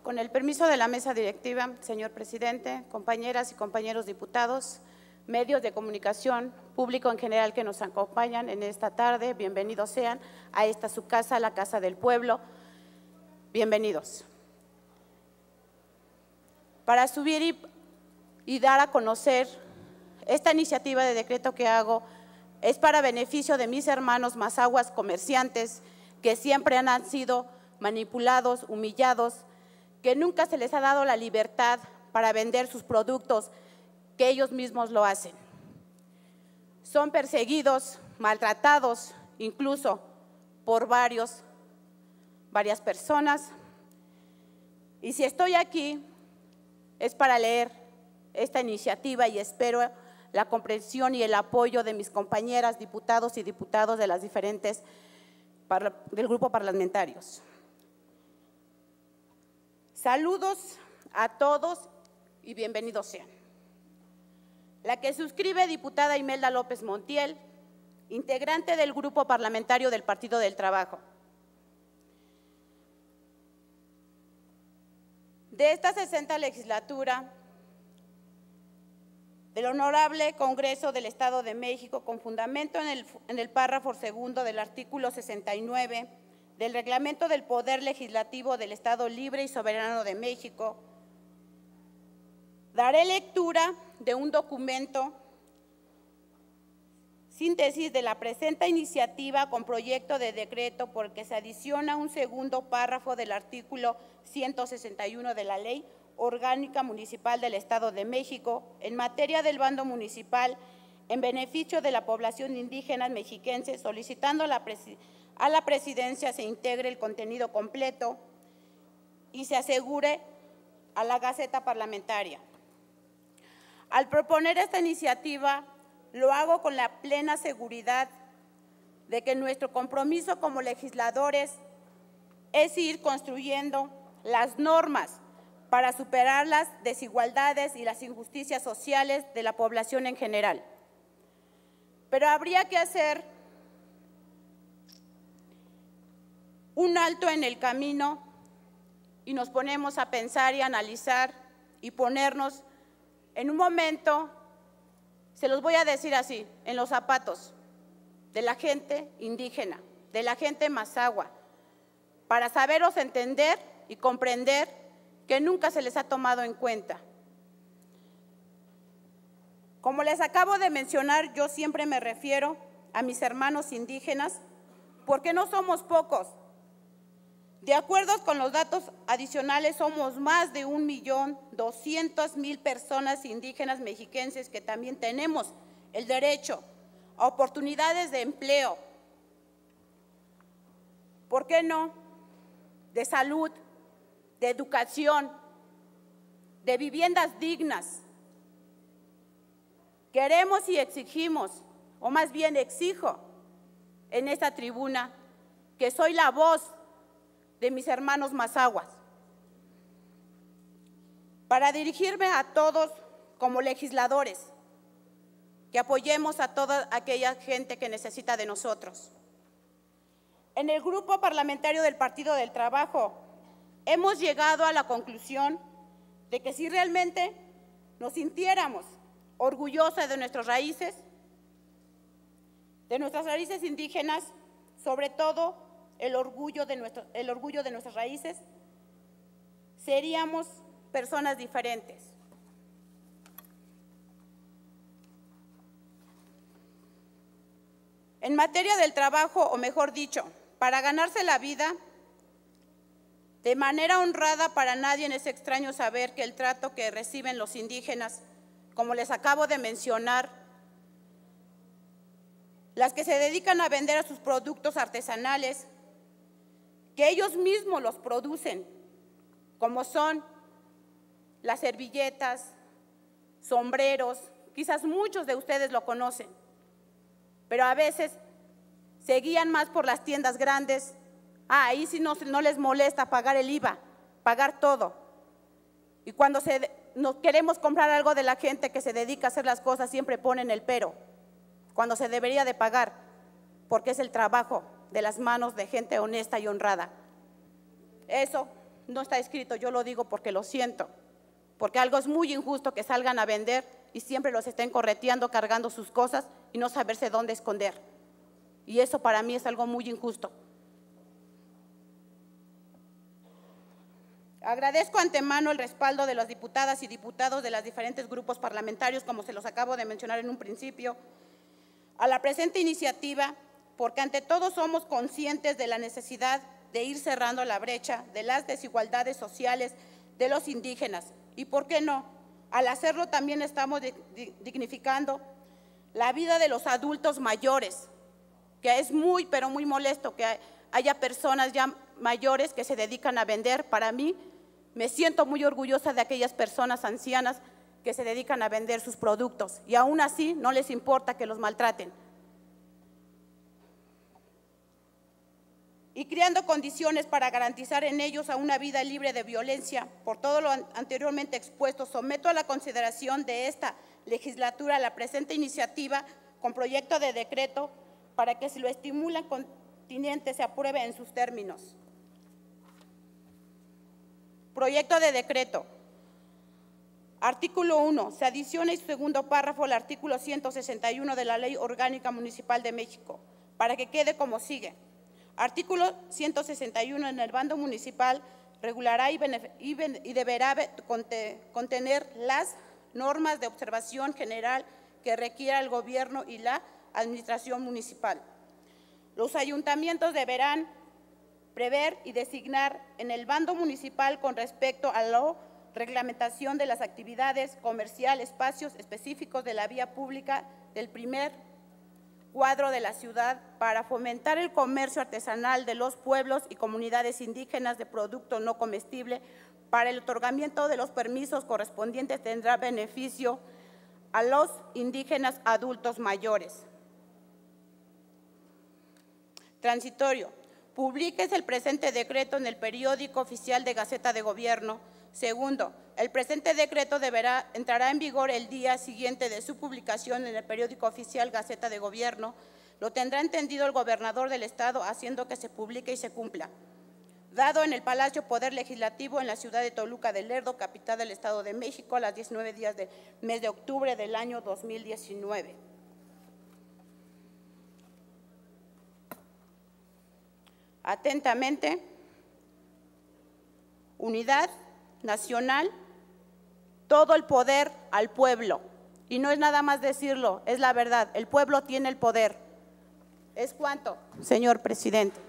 Con el permiso de la mesa directiva, señor presidente, compañeras y compañeros diputados, medios de comunicación, público en general que nos acompañan en esta tarde, bienvenidos sean a esta su casa, la Casa del Pueblo. Bienvenidos. Para subir y dar a conocer esta iniciativa de decreto que hago es para beneficio de mis hermanos mazahuas comerciantes que siempre han sido manipulados, humillados, que nunca se les ha dado la libertad para vender sus productos, que ellos mismos lo hacen. Son perseguidos, maltratados, incluso por varias personas. Y si estoy aquí es para leer esta iniciativa y espero la comprensión y el apoyo de mis compañeras diputados y diputados de las diferentes del grupo parlamentarios. Saludos a todos y bienvenidos sean. La que suscribe, diputada Imelda López Montiel, integrante del grupo parlamentario del Partido del Trabajo. De esta 60ª legislatura del Honorable Congreso del Estado de México, con fundamento en el párrafo segundo del artículo 69 del Reglamento del Poder Legislativo del Estado Libre y Soberano de México, daré lectura de un documento, síntesis de la presente iniciativa con proyecto de decreto por el que se adiciona un segundo párrafo del artículo 161 de la Ley Orgánica Municipal del Estado de México en materia del bando municipal en beneficio de la población indígena mexiquense, solicitando a la presidencia se integre el contenido completo y se asegure a la Gaceta Parlamentaria. Al proponer esta iniciativa, lo hago con la plena seguridad de que nuestro compromiso como legisladores es ir construyendo las normas para superar las desigualdades y las injusticias sociales de la población en general. Pero habría que hacer un alto en el camino y nos ponemos a pensar y analizar y ponernos en un momento, se los voy a decir así, en los zapatos de la gente indígena, de la gente mazahua, para saberos entender y comprender que nunca se les ha tomado en cuenta. Como les acabo de mencionar, yo siempre me refiero a mis hermanos indígenas porque no somos pocos. De acuerdo con los datos adicionales, somos más de 1.200.000 personas indígenas mexiquenses que también tenemos el derecho a oportunidades de empleo. ¿Por qué no? De salud, de educación, de viviendas dignas. Queremos y exigimos, o más bien exijo en esta tribuna, que soy la voz de mis hermanos mazahuas, para dirigirme a todos como legisladores, que apoyemos a toda aquella gente que necesita de nosotros. En el grupo parlamentario del Partido del Trabajo hemos llegado a la conclusión de que si realmente nos sintiéramos orgullosos de nuestras raíces indígenas, sobre todo el orgullo de nuestras raíces, seríamos personas diferentes. En materia del trabajo, o mejor dicho, para ganarse la vida de manera honrada, para nadie es extraño saber que el trato que reciben los indígenas, como les acabo de mencionar, las que se dedican a vender sus productos artesanales, que ellos mismos los producen, como son las servilletas, sombreros, quizás muchos de ustedes lo conocen, pero a veces se guían más por las tiendas grandes. Ahí sí no les molesta pagar el IVA, pagar todo. Y cuando nos queremos comprar algo de la gente que se dedica a hacer las cosas, siempre ponen el pero, cuando se debería de pagar, porque es el trabajo de las manos de gente honesta y honrada. Eso no está escrito, yo lo digo porque lo siento, porque algo es muy injusto que salgan a vender y siempre los estén correteando, cargando sus cosas y no saberse dónde esconder. Y eso para mí es algo muy injusto. Agradezco antemano el respaldo de las diputadas y diputados de los diferentes grupos parlamentarios, como se los acabo de mencionar en un principio, a la presente iniciativa, porque ante todo somos conscientes de la necesidad de ir cerrando la brecha de las desigualdades sociales de los indígenas. Y ¿por qué no? Al hacerlo también estamos dignificando la vida de los adultos mayores, que es muy, pero muy molesto que haya personas ya mayores que se dedican a vender. Para mí, me siento muy orgullosa de aquellas personas ancianas que se dedican a vender sus productos y aún así no les importa que los maltraten. Y creando condiciones para garantizar en ellos a una vida libre de violencia. Por todo lo anteriormente expuesto, someto a la consideración de esta legislatura la presente iniciativa con proyecto de decreto para que, si lo estimulan continente, se apruebe en sus términos. Proyecto de decreto. Artículo 1. Se adiciona en su segundo párrafo el artículo 161 de la Ley Orgánica Municipal de México, para que quede como sigue. Artículo 161. En el bando municipal regulará y deberá contener las normas de observación general que requiera el gobierno y la administración municipal. Los ayuntamientos deberán prever y designar en el bando municipal con respecto a la reglamentación de las actividades comerciales, espacios específicos de la vía pública del primer cuadro de la ciudad para fomentar el comercio artesanal de los pueblos y comunidades indígenas de producto no comestible. Para el otorgamiento de los permisos correspondientes tendrá beneficio a los indígenas adultos mayores. Transitorio. Publíquese el presente decreto en el periódico oficial de Gaceta de Gobierno. Segundo, el presente decreto entrará en vigor el día siguiente de su publicación en el periódico oficial Gaceta de Gobierno. Lo tendrá entendido el gobernador del Estado, haciendo que se publique y se cumpla. Dado en el Palacio Poder Legislativo en la ciudad de Toluca de Lerdo, capital del Estado de México, a las 19 días del mes de octubre del año 2019. Atentamente, Unidad Nacional, todo el poder al pueblo. Y no es nada más decirlo, es la verdad, el pueblo tiene el poder. ¿Es cuánto, señor presidente?